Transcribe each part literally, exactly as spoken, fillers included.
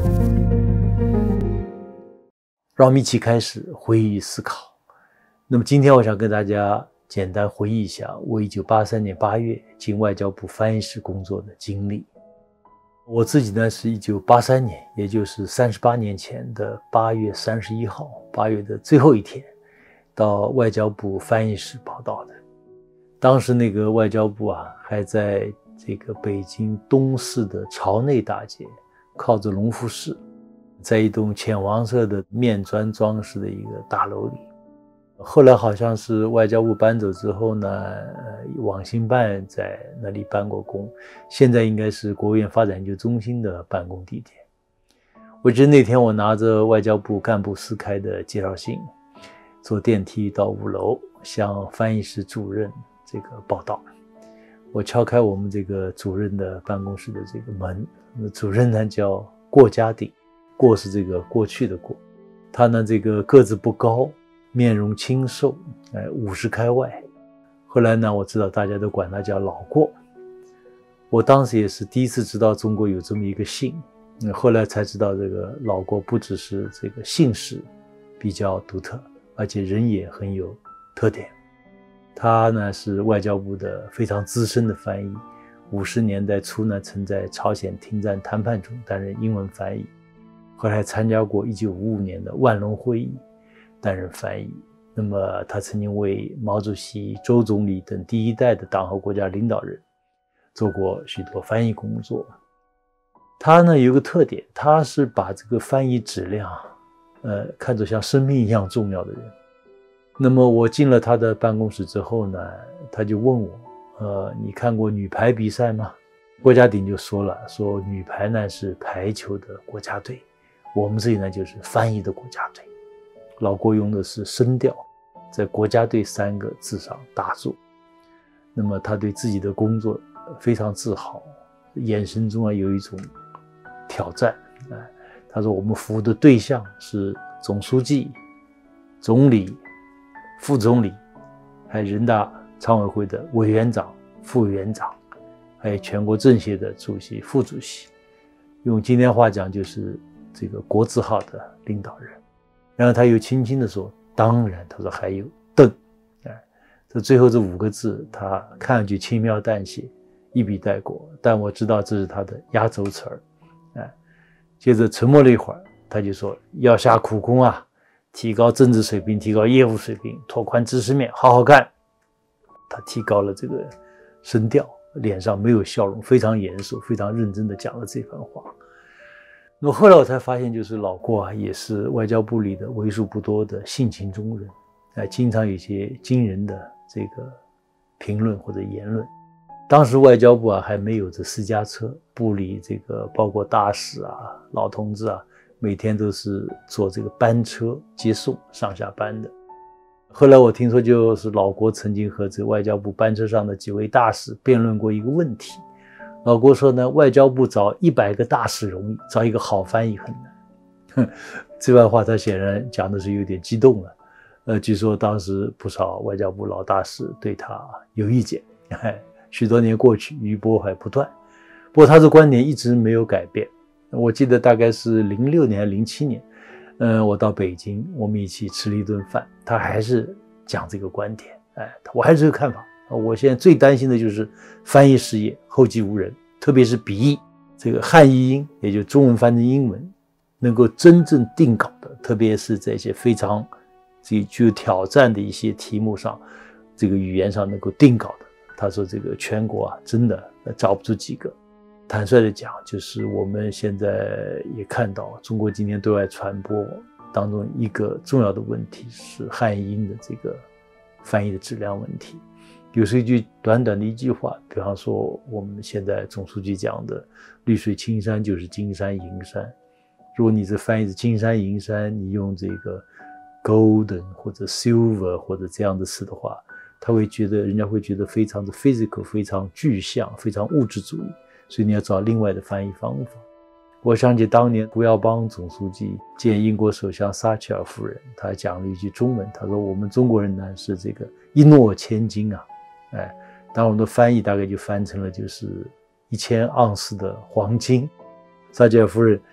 让我们一起开始回忆思考。那么今天我想跟大家简单回忆一下我一九八三年八月进外交部翻译室工作的经历。我自己呢是一九八三年，也就是三十八年前的八月三十一号，八月的最后一天，到外交部翻译室报道的。当时那个外交部啊，还在这个北京东市的朝内大街，靠着隆福寺，在一栋浅黄色的面砖装饰的一个大楼里。后来好像是外交部搬走之后呢，呃，网信办在那里办过公，现在应该是国务院发展研究中心的办公地点。我记得那天我拿着外交部干部私开的介绍信，坐电梯到五楼向翻译室主任这个报道。我敲开我们这个主任的办公室的这个门，主任呢叫郭家鼎，过是这个过去的过，他呢这个个子不高，面容清瘦，哎，五十开外。后来呢，我知道大家都管他叫老郭。我当时也是第一次知道中国有这么一个姓，嗯，后来才知道这个老郭不只是这个姓氏比较独特，而且人也很有特点。他呢是外交部的非常资深的翻译，五十年代初呢曾在朝鲜停战谈判中担任英文翻译，后来参加过一九五五年的万隆会议担任翻译。那么他曾经为毛主席、周总理等第一代的党和国家领导人做过许多翻译工作。他呢有个特点，他是把这个翻译质量呃看作像生命一样重要的人。那么我进了他的办公室之后呢，他就问我，呃，你看过女排比赛吗？郭家鼎就说了，说女排呢是排球的国家队，我们这里呢就是翻译的国家队。老郭用的是声调，在国家队三个字上打住。那么他对自己的工作非常自豪，眼神中啊有一种挑战。哎，他说我们服务的对象是总书记、总理、副总理，还有人大常委会的委员长、副委员长，还有全国政协的主席、副主席。用今天话讲就是这个国字号的领导人。然后他又轻轻地说，当然，他说还有邓。哎，这最后这五个字他看上去轻描淡写，一笔带过，但我知道这是他的压轴词儿。哎，接着沉默了一会儿，他就说要下苦功啊，提高政治水平，提高业务水平，拓宽知识面，好好干。他提高了这个声调，脸上没有笑容，非常严肃，非常认真地讲了这番话。那么后来我才发现，就是老郭啊，也是外交部里的为数不多的性情中人，哎，经常有一些惊人的这个评论或者言论。当时外交部啊还没有这私家车，部里这个包括大使啊、老同志啊，每天都是坐这个班车接送上下班的。后来我听说，就是老郭曾经和这外交部班车上的几位大使辩论过一个问题。老郭说呢，外交部找一百个大使容易，找一个好翻译很难。这番话他显然讲的是有点激动了。呃，据说当时不少外交部老大使对他有意见。哎，许多年过去，余波还不断。不过他的观点一直没有改变。我记得大概是零六年、零七年，嗯，我到北京，我们一起吃了一顿饭，他还是讲这个观点。哎，我还是这个看法。我现在最担心的就是翻译事业后继无人，特别是笔译这个汉译英，也就中文翻成英文，能够真正定稿的，特别是在一些非常这具有挑战的一些题目上，这个语言上能够定稿的。他说这个全国啊，真的找不出几个。坦率的讲，就是我们现在也看到，中国今天对外传播当中一个重要的问题是汉译英的这个翻译的质量问题。有时一句短短的一句话，比方说我们现在总书记讲的绿水青山就是金山银山，如果你这翻译是金山银山，你用这个 golden 或者 silver 或者这样的词的话，他会觉得人家会觉得非常的 physical， 非常具象，非常物质主义，所以你要找另外的翻译方法。我想起当年胡耀邦总书记见英国首相撒切尔夫人，他讲了一句中文，他说我们中国人呢是这个一诺千金啊。哎，当然我们的翻译大概就翻成了就是一千盎司的黄金。撒切尔夫人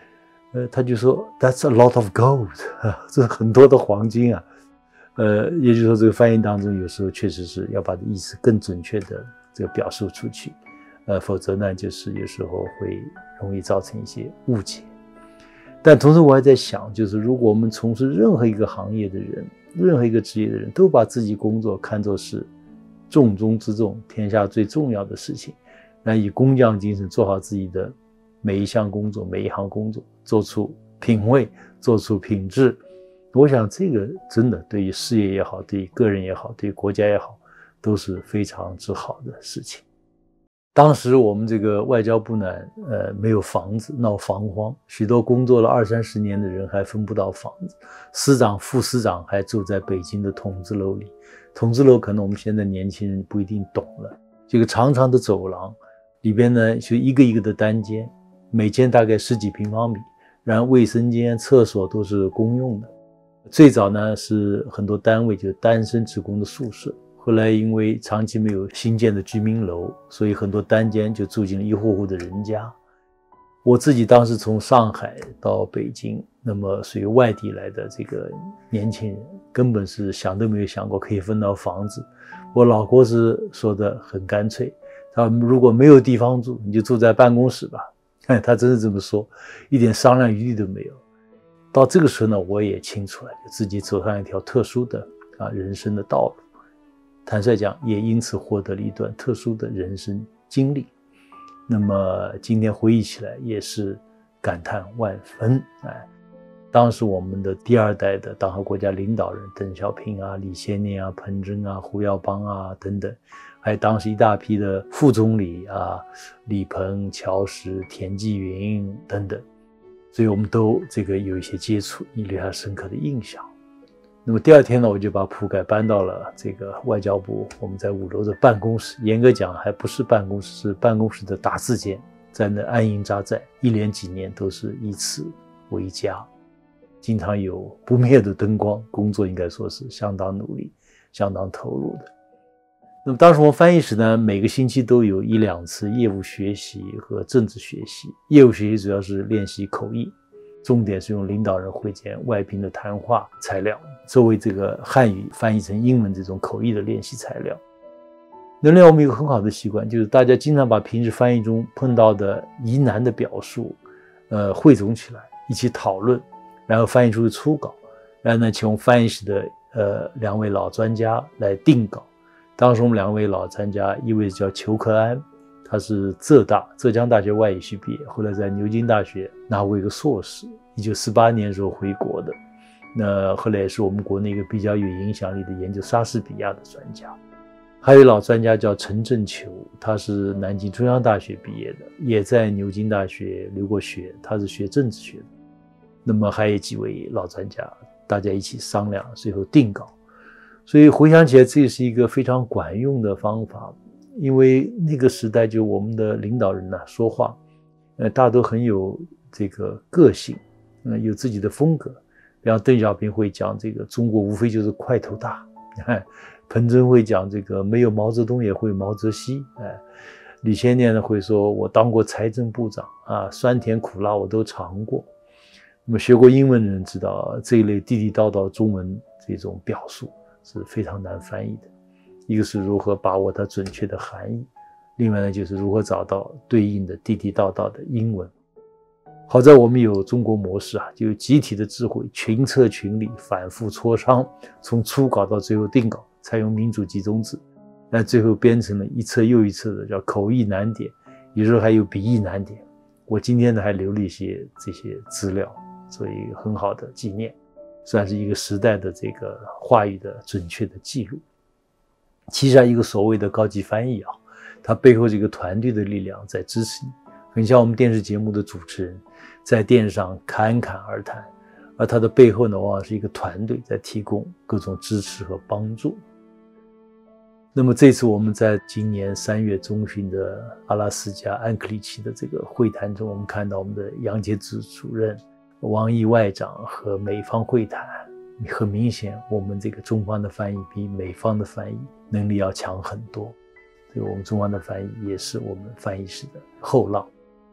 呃，他就说 That's a lot of gold， 这是很多的黄金啊。呃，也就是说，这个翻译当中有时候确实是要把意思更准确的这个表述出去，呃，否则呢，就是有时候会容易造成一些误解。但同时我还在想，就是如果我们从事任何一个行业的人，任何一个职业的人都把自己工作看作是重中之重，天下最重要的事情，那以工匠精神做好自己的每一项工作，每一行工作，做出品味，做出品质，我想这个真的对于事业也好，对于个人也好，对于国家也好，都是非常之好的事情。当时我们这个外交部呢，呃，没有房子，闹房荒，许多工作了二三十年的人还分不到房子，司长、副司长还住在北京的筒子楼里。筒子楼可能我们现在年轻人不一定懂了，这个长长的走廊里边呢，就一个一个的单间，每间大概十几平方米，然后卫生间、厕所都是公用的。最早呢是很多单位就单身职工的宿舍。后来因为长期没有新建的居民楼，所以很多单间就住进了一户户的人家。我自己当时从上海到北京，那么属于外地来的这个年轻人，根本是想都没有想过可以分到房子。我老郭是说的很干脆，他说如果没有地方住，你就住在办公室吧。他真是这么说，一点商量余地都没有。到这个时候呢，我也清楚了，自己走上一条特殊的啊人生的道路。坦率讲，也因此获得了一段特殊的人生经历。那么今天回忆起来，也是感叹万分。哎，当时我们的第二代的党和国家领导人，邓小平啊、李先念啊、彭真啊、胡耀邦啊等等，还有当时一大批的副总理啊，李鹏、乔石、田纪云等等，所以我们都这个有一些接触，也留下深刻的印象。那么第二天呢，我就把铺盖搬到了这个外交部，我们在五楼的办公室，严格讲还不是办公室，是办公室的打字间，在那安营扎寨，一连几年都是以此为家，经常有不灭的灯光，工作应该说是相当努力，相当投入的。那么当时我们翻译室呢，每个星期都有一两次业务学习和政治学习，业务学习主要是练习口译，重点是用领导人会见外宾的谈话材料，作为这个汉语翻译成英文这种口译的练习材料。能量我们有个很好的习惯，就是大家经常把平时翻译中碰到的疑难的表述，呃，汇总起来一起讨论，然后翻译出初稿，然后呢，请我们翻译室的呃两位老专家来定稿。当时我们两位老专家，一位叫裘克安，他是浙大浙江大学外语系毕业，后来在牛津大学拿过一个硕士，一九四八年时候回国的。那后来也是我们国内一个比较有影响力的研究莎士比亚的专家。还有一老专家叫陈振球，他是南京中央大学毕业的，也在牛津大学留过学，他是学政治学的。那么还有几位老专家，大家一起商量，最后定稿。所以回想起来，这是一个非常管用的方法，因为那个时代就我们的领导人呢、啊、说话，呃，大家都很有这个个性，呃，有自己的风格。比方邓小平会讲这个中国无非就是块头大，哎，彭真会讲这个没有毛泽东也会毛泽西，哎，李先念呢会说我当过财政部长啊，酸甜苦辣我都尝过。那么学过英文的人知道，这一类地地道道中文这种表述是非常难翻译的。一个是如何把握它准确的含义，另外呢就是如何找到对应的地地道道的英文。好在我们有中国模式啊，就有集体的智慧，群策群力，反复磋商，从初稿到最后定稿，采用民主集中制，那最后编成了一册又一册的叫口译难点，有时候还有笔译难点。我今天呢还留了一些这些资料，所以很好的纪念，算是一个时代的这个话语的准确的记录。其实啊，一个所谓的高级翻译啊，它背后这个团队的力量在支持你，很像我们电视节目的主持人在电视上侃侃而谈，而他的背后呢，往往是一个团队在提供各种支持和帮助。那么这次我们在今年三月中旬的阿拉斯加安克里奇的这个会谈中，我们看到我们的杨洁篪主任、王毅外长和美方会谈，很明显我们这个中方的翻译比美方的翻译能力要强很多，所以我们中方的翻译也是我们翻译室的后浪。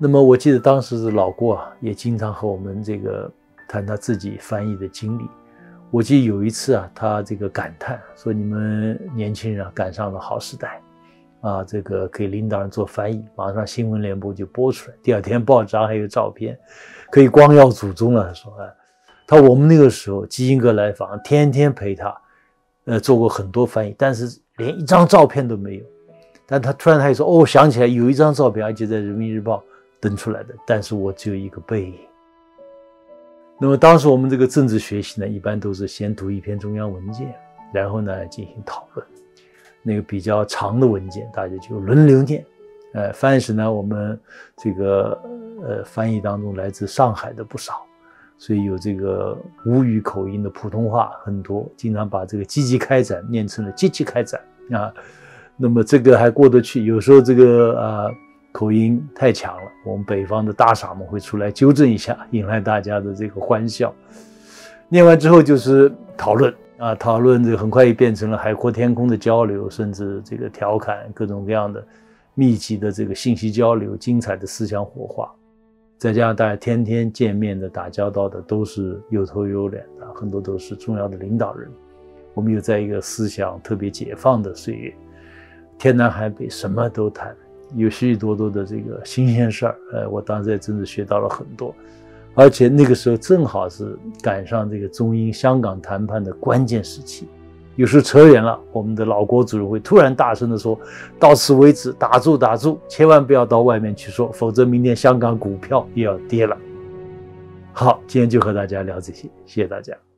那么我记得当时老郭啊，也经常和我们这个谈他自己翻译的经历。我记得有一次啊，他这个感叹说：“你们年轻人啊，赶上了好时代，啊，这个给领导人做翻译，马上新闻联播就播出来，第二天报章还有照片，可以光耀祖宗了。”说啊，他我们那个时候基辛格来访，天天陪他，呃，做过很多翻译，但是连一张照片都没有。但他突然他就说：“哦，想起来有一张照片，而且在《人民日报》登出来的，但是我只有一个背影。”那么当时我们这个政治学习呢，一般都是先读一篇中央文件，然后呢进行讨论。那个比较长的文件，大家就轮流念。呃，翻译时呢，我们这个呃翻译当中来自上海的不少，所以有这个吴语口音的普通话很多，经常把这个积极开展念成了积极开展啊。那么这个还过得去，有时候这个啊。呃口音太强了，我们北方的大傻们会出来纠正一下，引来大家的这个欢笑。念完之后就是讨论啊，讨论这个很快也变成了海阔天空的交流，甚至这个调侃，各种各样的密集的这个信息交流，精彩的思想火花。再加上大家天天见面的打交道的都是有头有脸的，很多都是重要的领导人。我们又在一个思想特别解放的岁月，天南海北什么都谈。有许许多多的这个新鲜事儿，呃，我当时在真的学到了很多，而且那个时候正好是赶上这个中英香港谈判的关键时期，有时候扯远了，我们的老郭主任会突然大声地说：“到此为止，打住打住，千万不要到外面去说，否则明天香港股票也要跌了。”好，今天就和大家聊这些，谢谢大家。